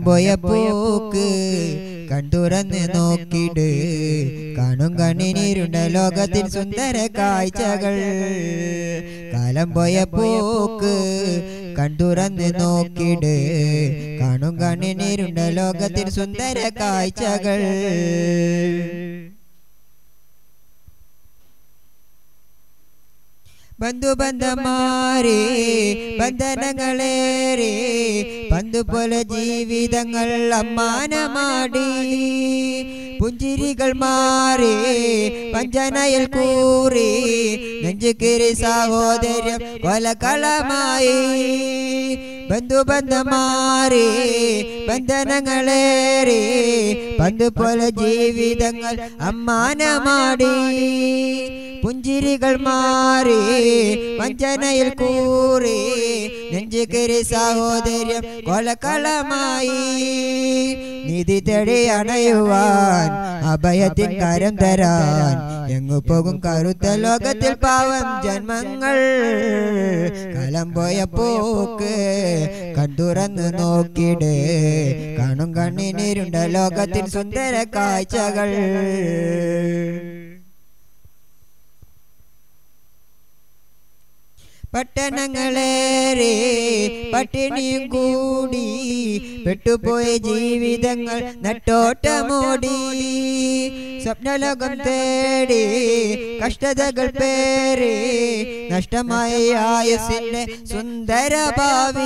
പോയ പോക്ക് കണ്ടുറന്ന് നോക്കിട് കാണും കണ്ണിനീരുണ്ട ലോകത്തിൽ സുന്ദര കാഴ്ചകൾ കാലം പോയ പോക്ക് കണ്ടുറന്ന് നോക്കിട് കാണും കണ്ണിനീരുണ്ട ലോകത്തിൽ സുന്ദര കാഴ്ചകൾ ബന്ധുബന്ധമാരേ ബന്ധനങ്ങളേറെ പന്തുപോലെ ജീവിതങ്ങൾ അമ്മാനമാടി പുഞ്ചിരികൾ മാറി പഞ്ചനയിൽ കൂറി നെഞ്ചുകേറി സഹോദര്യം കൊലകളമായി ബന്ധുബന്ധമാറി ബന്ധനങ്ങളേറെ പന്തുപോലെ ജീവിതങ്ങൾ അമ്മാനമാടി പുഞ്ചിരികൾ മാറി വഞ്ചനയിൽ കൂറി നെഞ്ചുകേറി സഹോദര്യം കൊലകളമായി നീതി തേടി അണയുവാൻ അഭയത്തിൻ കരം തരാൻ എങ്ങു പോകും കറുത്ത ലോകത്തിൽ പാവം ജന്മങ്ങൾ കാലം പോയ പോക്ക് കണ്ടുറന്ന് നോക്കിട് കാണും കണ്ണിനീരുണ്ട ലോകത്തിൽ സുന്ദര കാഴ്ചകൾ പട്ടണങ്ങളേറെ പട്ടിണിയും കൂടി പെട്ടുപോയ ജീവിതങ്ങൾ നട്ടോട്ടമോടി സ്വപ്നലോകം തേടി കഷ്ടതകൾ പേറി നഷ്ടമായ ആയുസിന്റെ സുന്ദര ഭാവി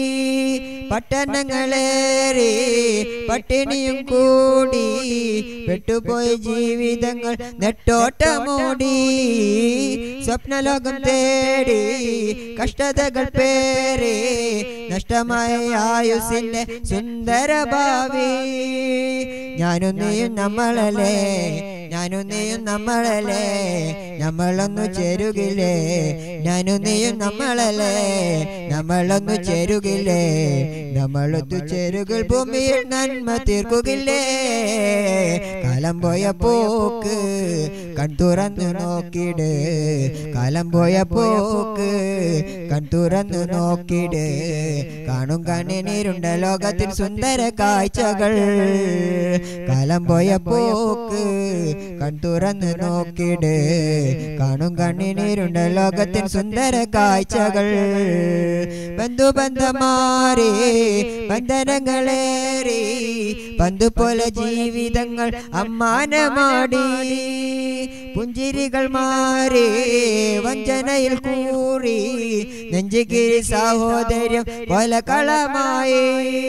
പട്ടണങ്ങളേറെ പട്ടിണിയും കൂടി പെട്ടുപോയ ജീവിതങ്ങൾ നെട്ടോട്ടമോടി സ്വപ്നലോകം തേടി കഷ്ടതകൾ പേറി നഷ്ടമായ ആയുസിന്റെ സുന്ദര ഭാവി ഞാനും നീയും നമ്മളല്ലേ ഞാനും നീയും നമ്മളല്ലേ നമ്മളൊന്നു ചേരുകില്ലേ ഞാനും നീയും നമ്മളല്ലേ നമ്മളൊന്നു ചേരുകില്ലേ നമ്മളൊത്തു ചേരുകിൽ ഭൂമിയിൽ നന്മ തീർക്കുകില്ലേ കാലം പോയ പോക്ക് കൺതുറന്നു നോക്കിട് കാലം പോയ പോക്ക് കൺതുറന്നു നോക്കിട് കാണും കണ്ണിനീരുണ്ട ലോകത്തിൽ സുന്ദര കാഴ്ചകൾ കാലം പോയ പോക്ക് കൺതുറന്ന് നോക്കിട് കാണും കണ്ണിനീരുണ്ട ലോകത്തിൽ സുന്ദര കാഴ്ചകൾ ബന്ധുബന്ധമാരേ ബന്ധനങ്ങളേറി പന്തുപോലെ ജീവിതങ്ങൾ അമ്മാനമാടി പുഞ്ചിരികൾ മാറി വഞ്ചനയിൽ കൂറി നെഞ്ചുകീറി സഹോദര്യം കൊലകളമായി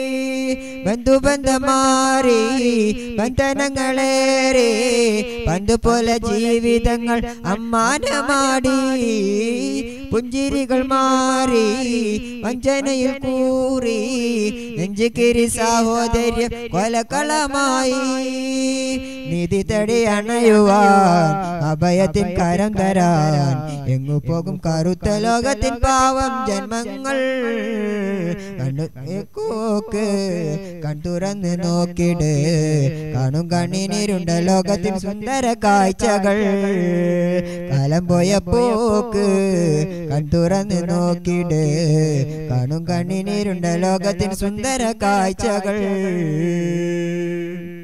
ബന്ധുബന്ധമാരി ബന്ധനങ്ങളേറെ പന്തുപോലെ ജീവിതങ്ങൾ അമ്മാനമാടി പുഞ്ചിരികൾ മാറി വഞ്ചനയിൽ കൂറി നെഞ്ചുകീറി സഹോദര്യം കൊലകളമായി നീതി തടി അണയുവാൻ അഭയത്തിൻ കരം തരാൻ എങ്ങു പോകും കറുത്ത ലോകത്തിൻ പാവം ജന്മങ്ങൾ കണ്ണുക്ക് കൺതുറന്ന് നോക്കിട് കാണും കണ്ണിനീരുണ്ട ലോകത്തിൽ സുന്ദര കാഴ്ചകൾ കാലം പോയ പോക്ക് കൺതുറന്ന് നോക്കിട് കാണും കണ്ണിനീരുണ്ട ലോകത്തിൽ സുന്ദര കാഴ്ചകൾ